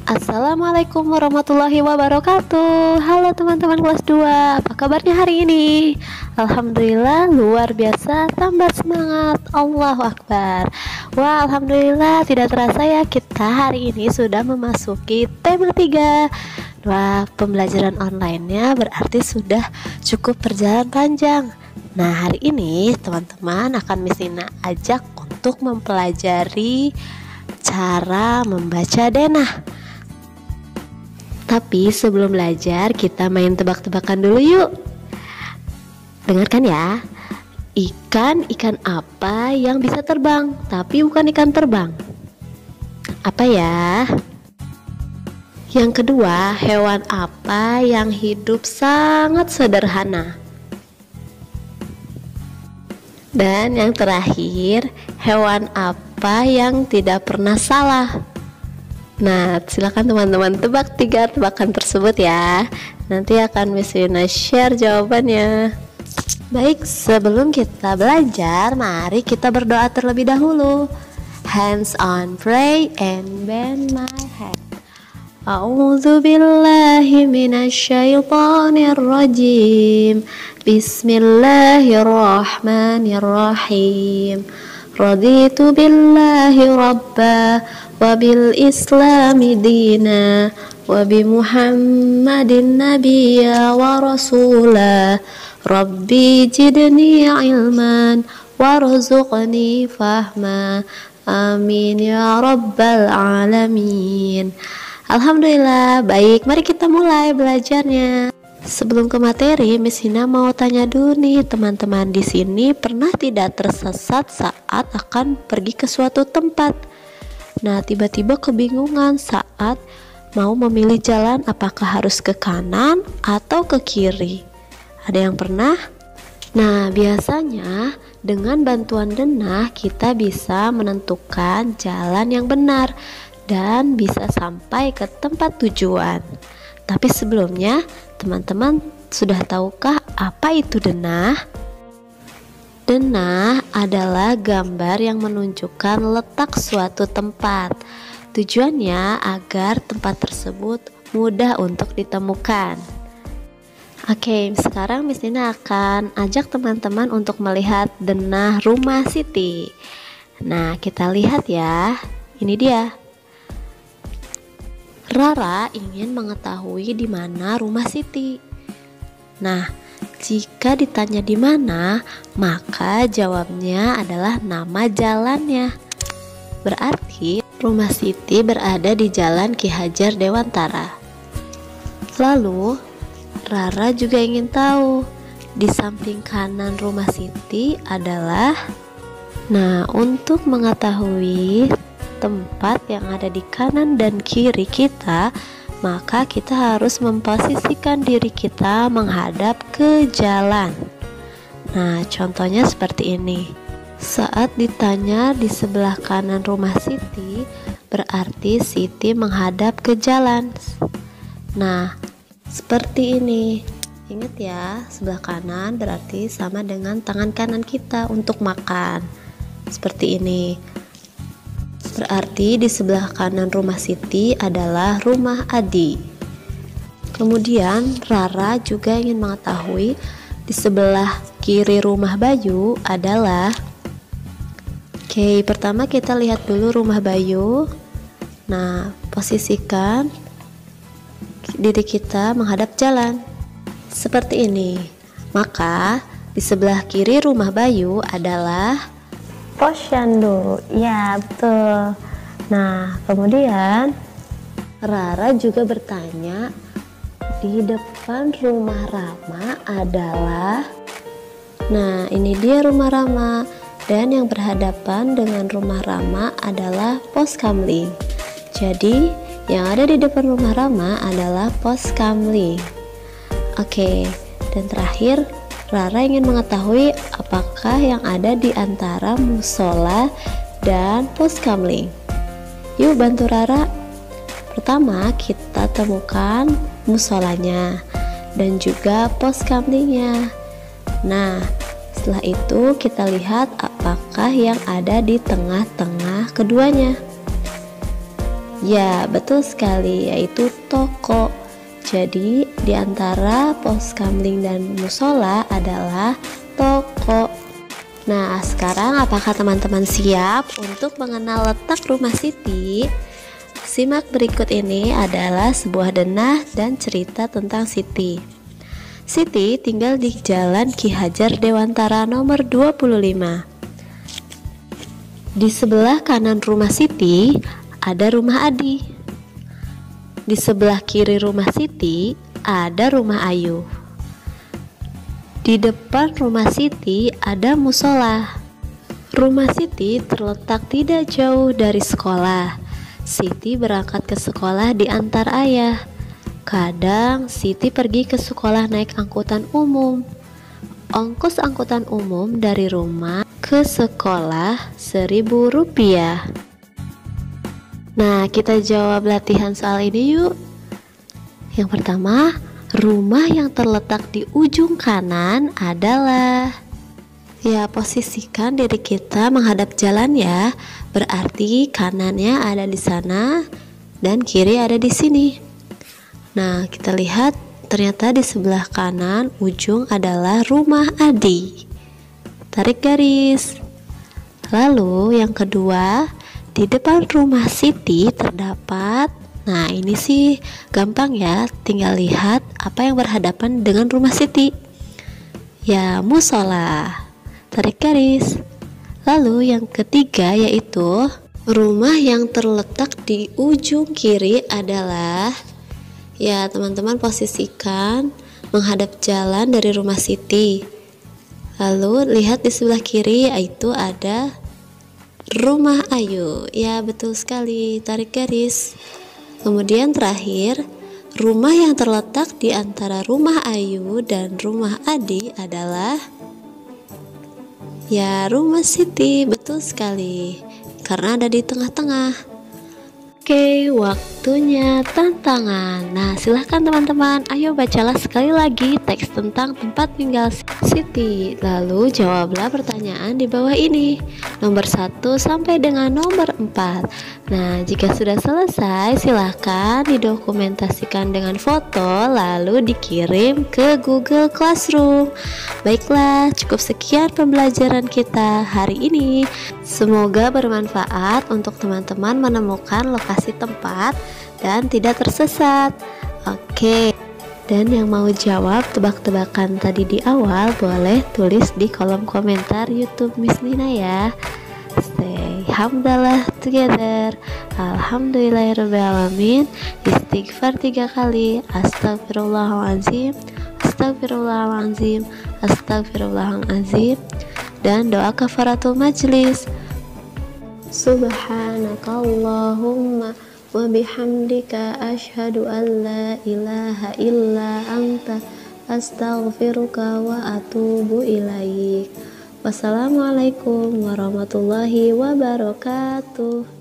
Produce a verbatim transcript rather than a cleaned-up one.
Assalamualaikum warahmatullahi wabarakatuh. Halo teman-teman kelas dua, apa kabarnya hari ini? Alhamdulillah luar biasa, tambah semangat. Allahu Akbar. Wah, alhamdulillah tidak terasa ya, kita hari ini sudah memasuki tema tiga. Wah, pembelajaran online-nya berarti sudah cukup berjalan panjang. Nah, hari ini teman-teman akan Miss Ina ajak untuk mempelajari cara membaca denah. Tapi sebelum belajar, kita main tebak-tebakan dulu yuk. Dengarkan ya. Ikan-ikan apa yang bisa terbang, tapi bukan ikan terbang? Apa ya? Yang kedua, hewan apa yang hidup sangat sederhana? Dan yang terakhir, hewan apa yang tidak pernah salah? Nah, silakan teman-teman tebak tiga tebakan tersebut ya. Nanti akan Miss Ina share jawabannya. Baik, sebelum kita belajar, mari kita berdoa terlebih dahulu. Hands on, pray and bend my head. A'udzu billahi minasyaitonir rajim. Bismillahirrahmanirrahim. Raditu billahi rabba wa bil islami dina wa bi muhammadin nabiyya wa rasula. Rabbi jidni ilman warzuqni fahma. Amin ya rabbal alamin. Alhamdulillah. Baik, mari kita mulai belajarnya. Sebelum ke materi, Miss Ina mau tanya dulu nih, teman-teman di sini pernah tidak tersesat saat akan pergi ke suatu tempat? Nah, tiba-tiba kebingungan saat mau memilih jalan, apakah harus ke kanan atau ke kiri? Ada yang pernah? Nah, biasanya dengan bantuan denah kita bisa menentukan jalan yang benar dan bisa sampai ke tempat tujuan. Tapi sebelumnya, teman-teman sudah tahukah apa itu denah? Denah adalah gambar yang menunjukkan letak suatu tempat. Tujuannya agar tempat tersebut mudah untuk ditemukan. Oke, sekarang Miss Ina akan ajak teman-teman untuk melihat denah rumah Siti. Nah, kita lihat ya. Ini dia. Rara ingin mengetahui di mana rumah Siti. Nah, jika ditanya di mana, maka jawabnya adalah nama jalannya. Berarti rumah Siti berada di Jalan Ki Hajar Dewantara. Lalu, Rara juga ingin tahu di samping kanan rumah Siti adalah. Nah, untuk mengetahui tempat yang ada di kanan dan kiri kita, maka kita harus memposisikan diri kita menghadap ke jalan. Nah, contohnya seperti ini. Saat ditanya di sebelah kanan rumah Siti, berarti Siti menghadap ke jalan. Nah, seperti ini. Ingat ya, sebelah kanan berarti sama dengan tangan kanan kita untuk makan. Seperti ini. Berarti di sebelah kanan rumah Siti adalah rumah Adi. Kemudian Rara juga ingin mengetahui di sebelah kiri rumah Bayu adalah. Oke, pertama kita lihat dulu rumah Bayu. Nah, posisikan diri kita menghadap jalan seperti ini. Maka di sebelah kiri rumah Bayu adalah posyandu. Ya, betul. Nah, kemudian Rara juga bertanya, di depan rumah Rama adalah. Nah, ini dia rumah Rama. Dan yang berhadapan dengan rumah Rama adalah pos kamling. Jadi, yang ada di depan rumah Rama adalah pos kamling. Oke, dan terakhir Rara ingin mengetahui apakah yang ada di antara musola dan pos kamling. Yuk bantu Rara. Pertama kita temukan musolanya dan juga pos kamlingnya. Nah, setelah itu kita lihat apakah yang ada di tengah-tengah keduanya. Ya, betul sekali, yaitu toko. Jadi, di antara pos kamling dan musola adalah toko. Nah, sekarang apakah teman-teman siap untuk mengenal letak rumah Siti? Simak berikut ini adalah sebuah denah dan cerita tentang Siti. Siti tinggal di Jalan Ki Hajar Dewantara nomor dua puluh lima. Di sebelah kanan rumah Siti ada rumah Adi. Di sebelah kiri rumah Siti ada rumah Ayu. Di depan rumah Siti ada musola. Rumah Siti terletak tidak jauh dari sekolah. Siti berangkat ke sekolah diantar ayah. Kadang Siti pergi ke sekolah naik angkutan umum. Ongkos angkutan umum dari rumah ke sekolah seribu rupiah. Nah, kita jawab latihan soal ini yuk. Yang pertama, rumah yang terletak di ujung kanan adalah, ya, posisikan diri kita menghadap jalan ya. Berarti kanannya ada di sana dan kiri ada di sini. Nah, kita lihat ternyata di sebelah kanan ujung adalah rumah Adi. Tarik garis. Lalu yang kedua, di depan rumah Siti terdapat, nah ini sih gampang ya, tinggal lihat apa yang berhadapan dengan rumah Siti. Ya, musola. Tarik garis. Lalu yang ketiga yaitu rumah yang terletak di ujung kiri adalah, ya teman-teman posisikan menghadap jalan dari rumah Siti. Lalu lihat di sebelah kiri yaitu ada rumah Ayu. Ya, betul sekali, tarik garis. Kemudian terakhir, rumah yang terletak di antara rumah Ayu dan rumah Adi adalah, ya, rumah Siti. Betul sekali, karena ada di tengah-tengah. Oke, waktunya tantangan. Nah, silahkan teman-teman, ayo bacalah sekali lagi teks tentang tempat tinggal Siti. Lalu jawablah pertanyaan di bawah ini, nomor satu sampai dengan nomor empat. Nah, jika sudah selesai, silahkan didokumentasikan dengan foto lalu dikirim ke Google Classroom. Baiklah, cukup sekian pembelajaran kita hari ini. Semoga bermanfaat untuk teman-teman menemukan lokasi tempat dan tidak tersesat. Oke, dan yang mau jawab tebak-tebakan tadi di awal boleh tulis di kolom komentar YouTube Miss Nina ya. Say hamdalah together. Alhamdulillahirrahmanirrahim. Istighfar tiga kali. Astagfirullahaladzim, Astagfirullahaladzim, Astagfirullahaladzim. Dan doa kafaratul majlis. Subhanakallahumma wa bihamdika asyhadu an la ilaha illa anta astaghfiruka wa atubu ilaik. Wassalamualaikum warahmatullahi wabarakatuh.